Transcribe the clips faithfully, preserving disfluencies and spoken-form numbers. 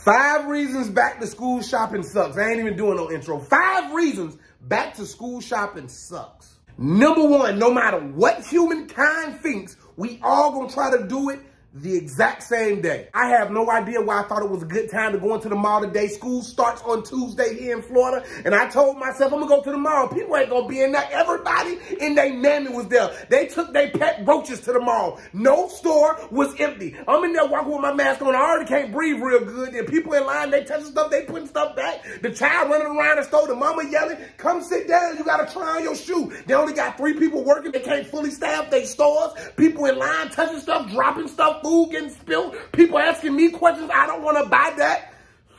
Five reasons back to school shopping sucks. I ain't even doing no intro. Five reasons back to school shopping sucks. Number one, no matter what humankind thinks, we all gonna try to do it the exact same day. I have no idea why I thought it was a good time to go into the mall today. School starts on Tuesday here in Florida, and I told myself I'm gonna go to the mall. People ain't gonna be in there. Everybody in their mammy was there. They took their pet roaches to the mall. No store was empty. I'm in there walking with my mask on. I already can't breathe real good. And people in line, they touching stuff, they putting stuff back. The child running around the store, the mama yelling, come sit down, you gotta try on your shoe. They only got three people working. They can't fully staff their stores. People in line touching stuff, dropping stuff, food getting spilled, people asking me questions. I don't want to buy that.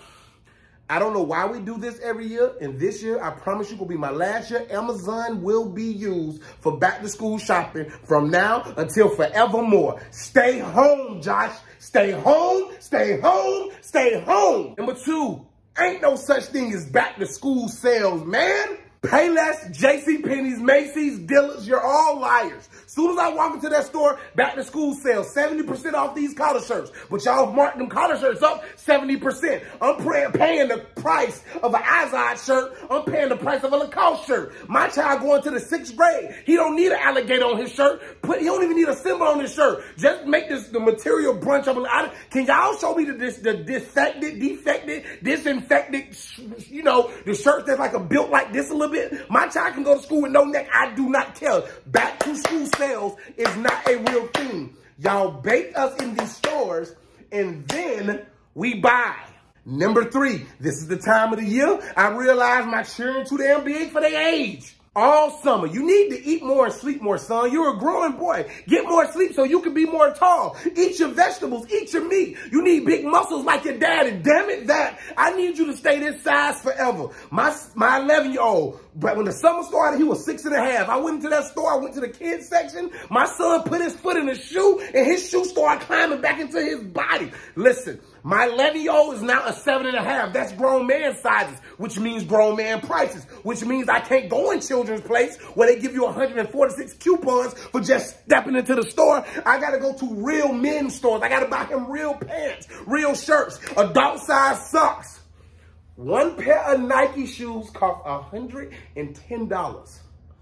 I don't know why we do this every year. And this year, I promise you, will be my last year. Amazon will be used for back to school shopping from now until forevermore. Stay home, Josh. Stay home, stay home, stay home. Number two, ain't no such thing as back to school sales, man. Payless, JCPenney's, Macy's, Dillard's, you're all liars. Soon as I walk into that store, back to school sales, seventy percent off these collar shirts. But y'all marked them collar shirts up seventy percent. I'm paying the price of an Izod shirt. I'm paying the price of a Lacoste shirt. My child going to the sixth grade. He don't need an alligator on his shirt. Put, he don't even need a symbol on his shirt. Just make this the material brunch of a, can y'all show me the, this, the defected, defected, disinfected, you know, the shirts that's like a built like this a little bit? My child can go to school with no neck. I do not care. Back to school sales is not a real thing. Y'all bait us in these stores and then we buy. Number three, this is the time of the year I realize my children too damn big for their age. All summer, you need to eat more and sleep more, son. You're a growing boy. Get more sleep so you can be more tall. Eat your vegetables. Eat your meat. You need big muscles like your daddy. Damn it, that. I need you to stay this size forever. My my eleven-year-old, but when the summer started, he was six and a half. I went into that store. I went to the kids section. My son put his foot in the shoe, and his shoe started climbing back into his body. Listen, my eleven-year-old is now a seven and a half. That's grown man sizes, which means grown man prices, which means I can't go in children's place where they give you one hundred forty-six coupons for just stepping into the store. I got to go to real men's stores. I got to buy him real pants, real shirts, adult size socks. One pair of Nike shoes cost one hundred ten dollars.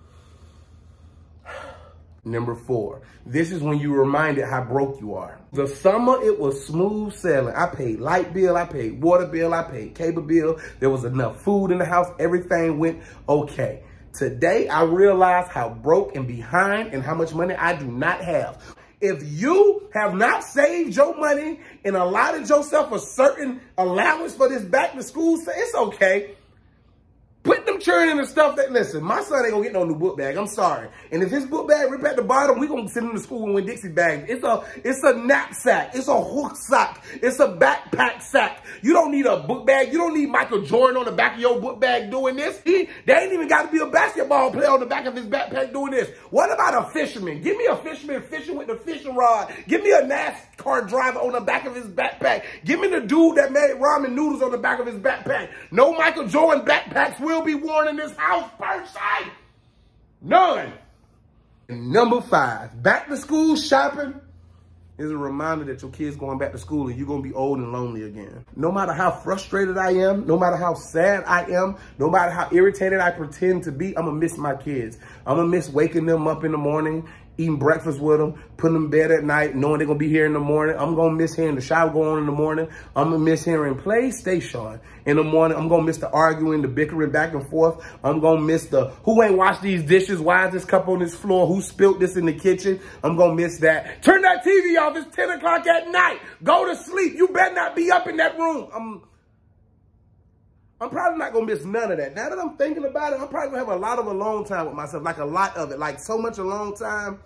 Number four, this is when you're reminded how broke you are. The summer, it was smooth sailing. I paid light bill, I paid water bill, I paid cable bill. There was enough food in the house. Everything went okay. Today, I realize how broke and behind and how much money I do not have. If you have not saved your money and allotted yourself a certain allowance for this back to school, it's okay. Put them children in the stuff that, listen, my son ain't gonna get no new book bag. I'm sorry. And if his book bag rip at the bottom, we gonna send him to school and win Dixie bags. It's a, it's a knapsack. It's a hook sock. It's a backpack sack. You don't need a book bag. You don't need Michael Jordan on the back of your book bag doing this. He, they ain't even got to be a basketball player on the back of his backpack doing this. What about a fisherman? Give me a fisherman fishing with the fishing rod. Give me a NASCAR driver on the back of his backpack. Give me the dude that made ramen noodles on the back of his backpack. No Michael Jordan backpacks will be worn in this house per se. None. And number five, back to school shopping is a reminder that your kid's going back to school and you're going to be old and lonely again. No matter how frustrated I am, no matter how sad I am, no matter how irritated I pretend to be, I'm going to miss my kids. I'm going to miss waking them up in the morning, eating breakfast with them, putting them in bed at night, knowing they're going to be here in the morning. I'm going to miss hearing the shower go on in the morning. I'm going to miss hearing PlayStation in the morning. I'm going to miss the arguing, the bickering back and forth. I'm going to miss the, who ain't washed these dishes? Why is this cup on this floor? Who spilled this in the kitchen? I'm going to miss that. Turn that T V off. It's ten o'clock at night. Go to sleep. You better not be up in that room. I'm, I'm probably not going to miss none of that. Now that I'm thinking about it, I'm probably going to have a lot of alone time with myself, like a lot of it, like so much alone time.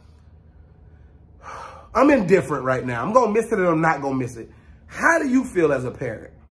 I'm indifferent right now. I'm going to miss it and I'm not going to miss it. How do you feel as a parent?